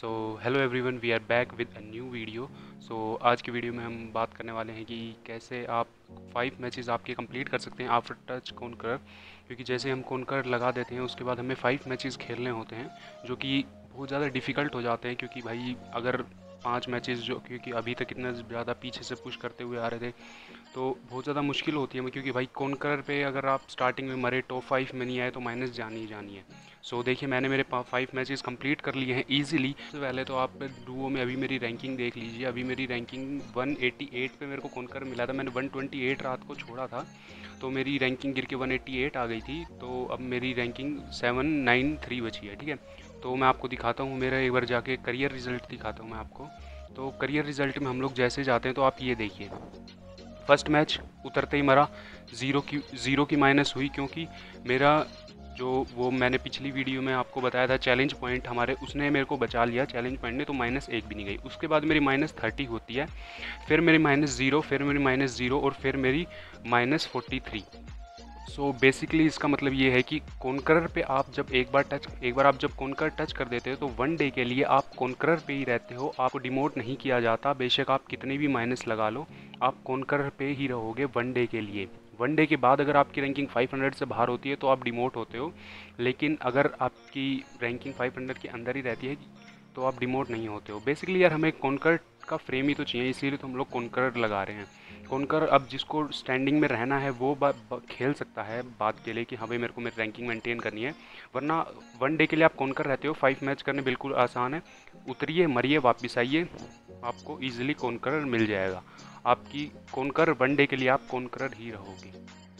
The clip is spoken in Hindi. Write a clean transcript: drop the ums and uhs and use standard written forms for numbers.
So hello everyone, we are back with a new video. आज की वीडियो में हम बात करने वाले हैं कि कैसे आप 5 मैचेस आपके कंप्लीट कर सकते हैं आफ्टर टच कॉन्करर। क्योंकि जैसे हम कॉन्करर लगा देते हैं उसके बाद हमें 5 मैचेस खेलने होते हैं जो कि बहुत ज़्यादा डिफ़िकल्ट हो जाते हैं। क्योंकि भाई अगर 5 मैचेस जो क्योंकि अभी तक इतना ज़्यादा पीछे से पुश करते हुए आ रहे थे तो बहुत ज़्यादा मुश्किल होती है। क्योंकि भाई कॉन्करर पे अगर आप स्टार्टिंग में मरे टॉप 5 में नहीं आए तो माइनस जानी ही जानी है। देखिए, मैंने मेरे 5 मैचेस कंप्लीट कर लिए हैं ईजिली। सबसे पहले तो आप डुओ में अभी मेरी रैंकिंग देख लीजिए। अभी मेरी रैंकिंग 188 पे मेरे को कॉन्कर मिला था। मैंने 128 रात को छोड़ा था तो मेरी रैंकिंग गिर के 188 आ गई थी। तो अब मेरी रैंकिंग 793 बची है। ठीक है, तो मैं आपको दिखाता हूँ मेरा एक बार जाके करियर रिजल्ट दिखाता हूँ मैं आपको। तो करियर रिजल्ट में हम लोग जैसे जाते हैं तो आप ये देखिए, फर्स्ट मैच उतरते ही मरा, ज़ीरो की माइनस हुई। क्योंकि मेरा जो वो मैंने पिछली वीडियो में आपको बताया था चैलेंज पॉइंट हमारे, उसने मेरे को बचा लिया चैलेंज पॉइंट ने, तो -1 भी नहीं गई। उसके बाद मेरी -30 होती है, फिर मेरी -0, फिर मेरी -0 और फिर मेरी -43। बेसिकली इसका मतलब ये है कि कॉन्करर पे आप जब एक बार आप जब कॉन्कर टच कर देते हो तो 1 डे के लिए आप कॉन्करर पे ही रहते हो। आपको डिमोट नहीं किया जाता, बेशक आप कितने भी माइनस लगा लो, आप कॉन्करर पे ही रहोगे 1 डे के लिए। 1 डे के बाद अगर आपकी रैंकिंग 500 से बाहर होती है तो आप डिमोट होते हो। लेकिन अगर आपकी रैंकिंग 500 के अंदर ही रहती है तो आप डिमोट नहीं होते हो। बेसिकली यार हमें कॉन्कर का फ्रेम ही तो चाहिए, इसीलिए तो हम लोग कॉन्कर लगा रहे हैं। कॉन्कर अब जिसको स्टैंडिंग में रहना है वो खेल सकता है बात के लिए कि हाँ भाई मेरे को मेरी रैंकिंग मेंटेन करनी है। वरना 1 डे के लिए आप कॉन्कर रहते हो, 5 मैच करने बिल्कुल आसान है। उतरिए, मरिए, वापस आइए, आपको ईजिली कॉन्करर मिल जाएगा। आपकी कॉन्कर 1 डे के लिए आप कॉन्करर ही रहोगे।